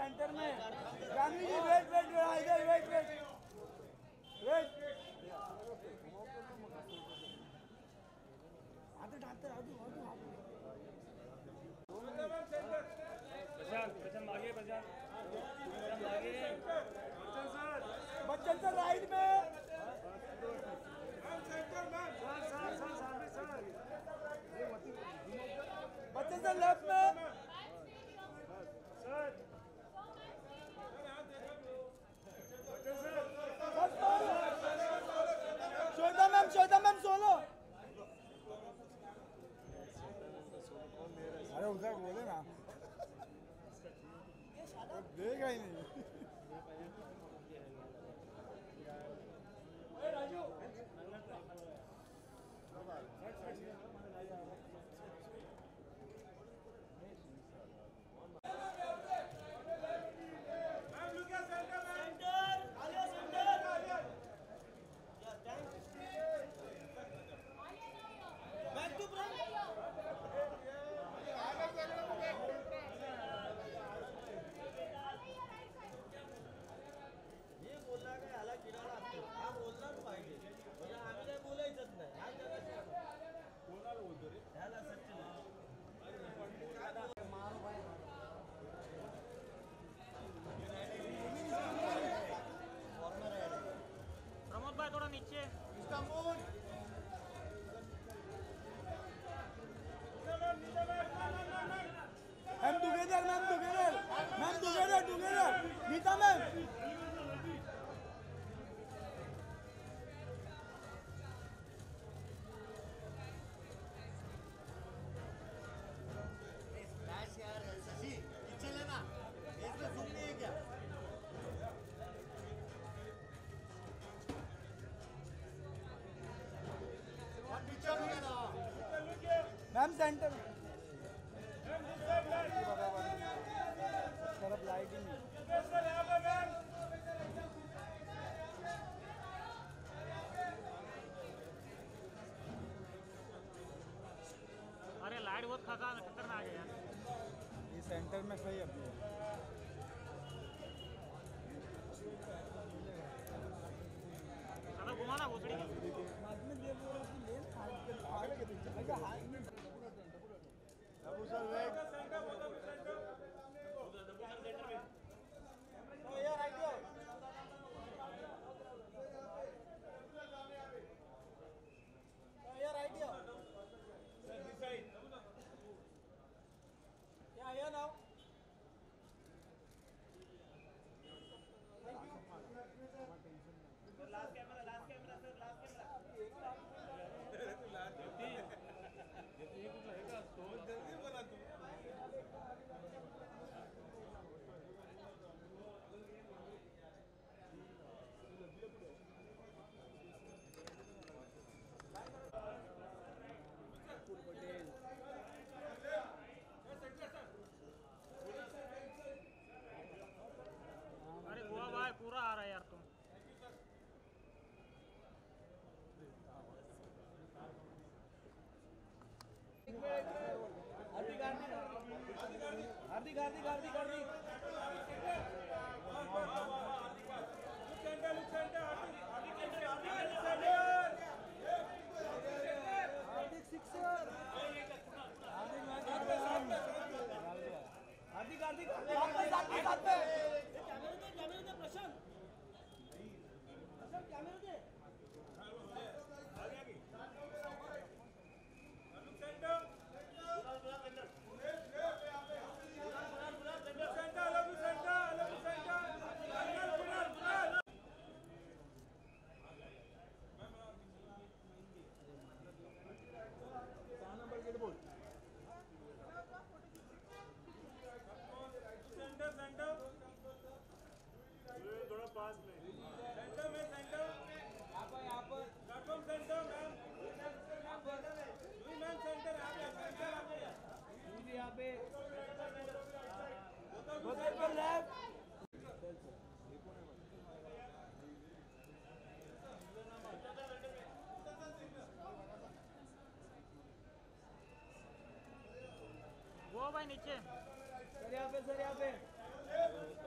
Centre में Gandhi ji wait wait इधर wait wait wait आते डालते प्रशांत आगे प्रशांत आगे बच्चन सर राइट में बच्चन सर लेफ्ट में श्वेता मैम सोलो अरे उधर बोले ना देगा ही नहीं राजू प्रमोद भाई थोड़ा नीचे ma'am together Neeta ma'am ma'am center तरफ लाइटिंग अरे लाइट बहुत खतरनाक है यार ये सेंटर में सही है साला घुमाना भोसड़ी अरे गोवा भाई पूरा आ रहा है यार तुम हार्दिक थोड़ा पास में सेंटर यहाँ पर platform center ma'am ma'am center यहाँ पे लेफ्ट वो भाई नीचे सर यहाँ पे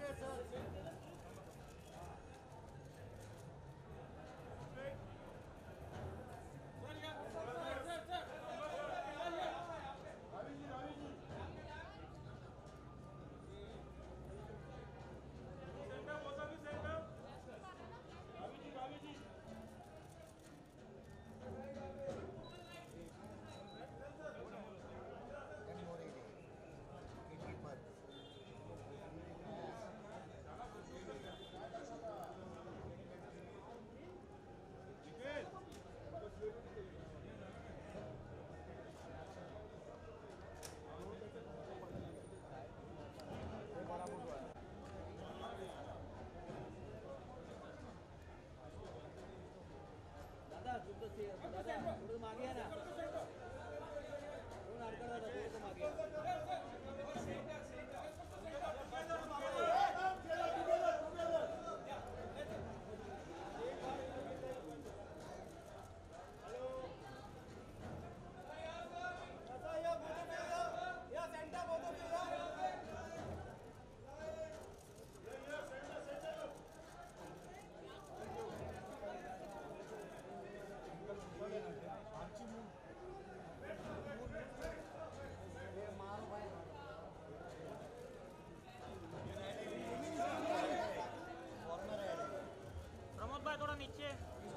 प्रमोद भाई थोड़ा नीचे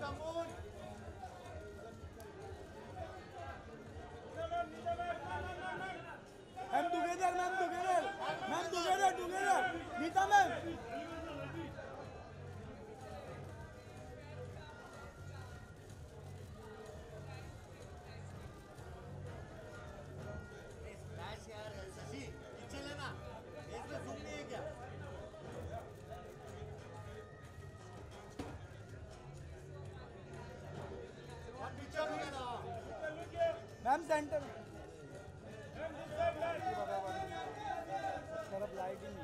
Ma'am together, ma'am together. Ma'am together, together. Nita ma'am. Ma'am center. तरफ लाइटिंग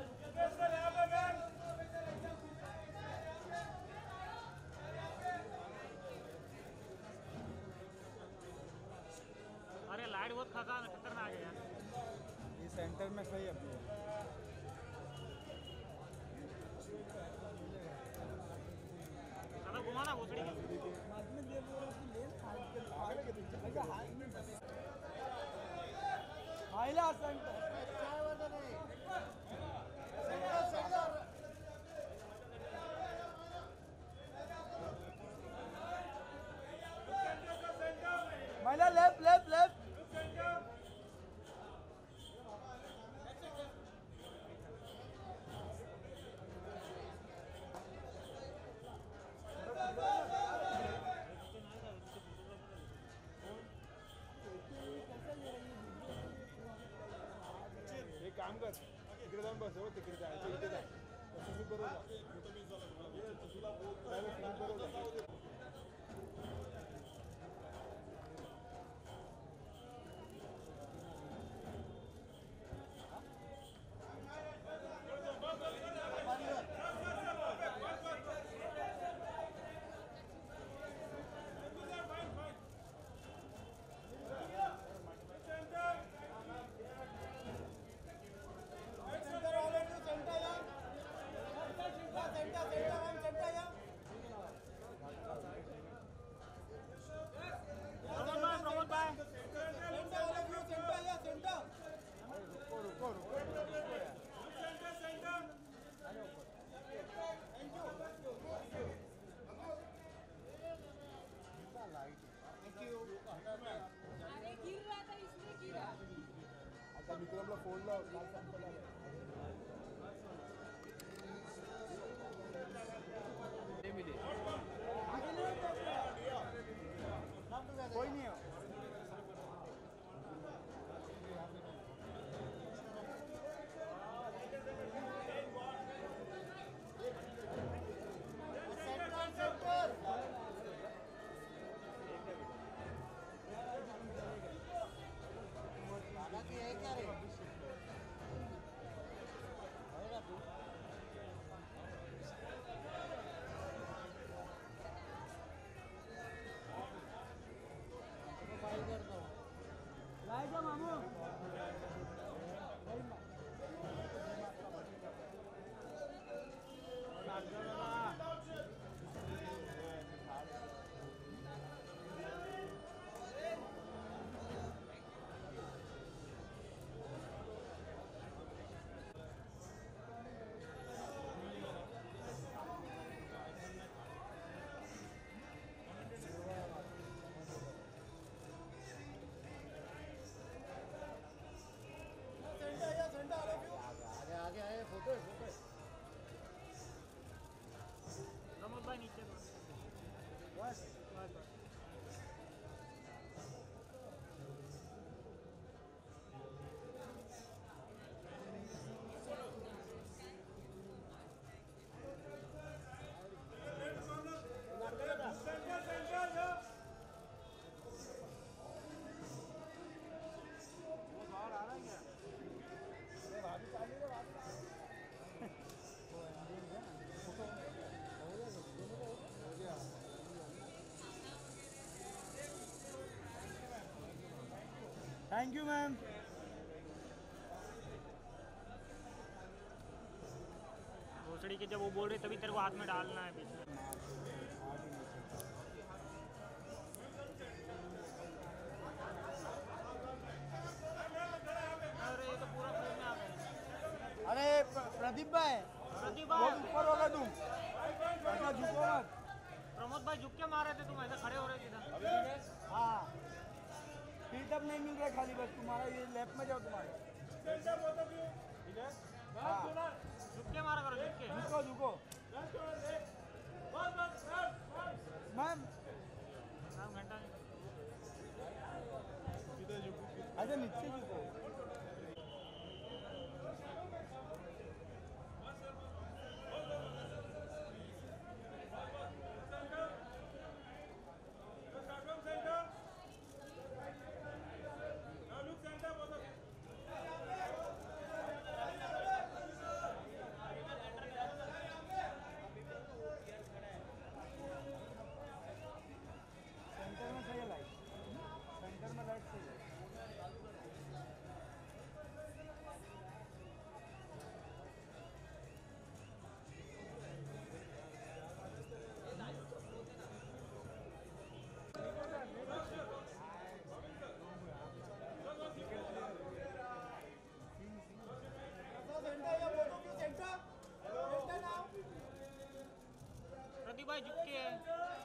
अरे लाइट बहुत खतरनाक है यार ये सेंटर में सही अपनी ज्यादा घुमाना घुसड़ी हाईला सेंटर महिला लेफ्ट लेफ्ट लेफ्ट एक काम कर तिकडे जाऊन बस हो तिकडे जायचं इथे जा तसं बरोबर अरे गिर रहा था इसमें गिरा आता विक्रमला फोन लाव काय संपला कोई नहीं हो थैंक यू मैम। भोसड़ी के जब वो बोल रहे तभी तेरे को हाथ में डालना है बीच में। अरे ये तो पूरा फ्रेम में आ गया। अरे प्रदीप भाई, प्रदीप वो भाई, ऊपर होगा तुम, ऐसा झुको मत। प्रमोद भाई झुक के मार रहे थे, तुम ऐसे खड़े हो रहे थे इधर। हाँ, फीटअप नहीं मिल रहा है खाली, बस तुम्हारा ये लेफ्ट में जाओ तुम्हारे। हाँ, झुक के मारा करो, झुक के। झुको झुको मैम, मैम घंटा नहीं। ऐसे नीचे झुको। सेंटर में सही है लाइट, सेंटर में लाइट सही है। प्रदीप भाई झुक के है।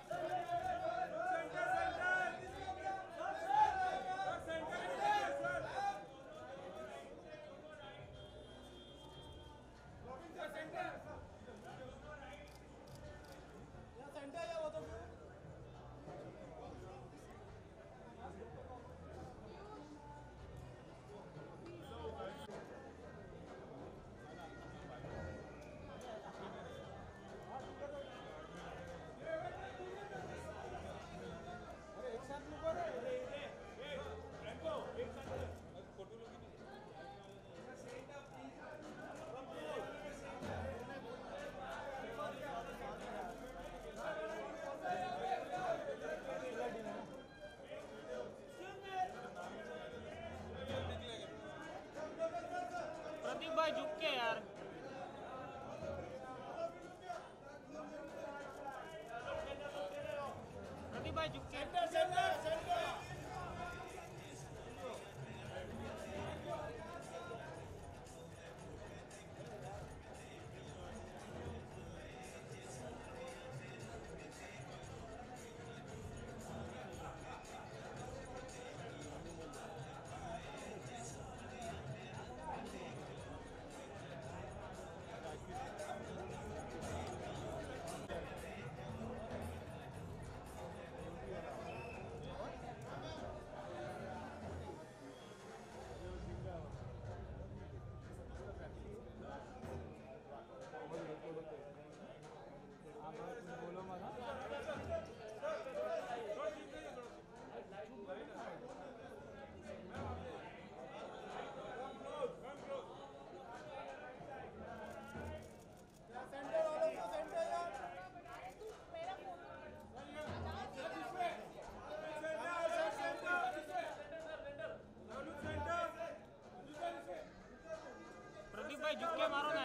प्रदीप भाई झुक के यार। प्रदीप भाई झुक के। प्रदीप भाई झुक के मारो ना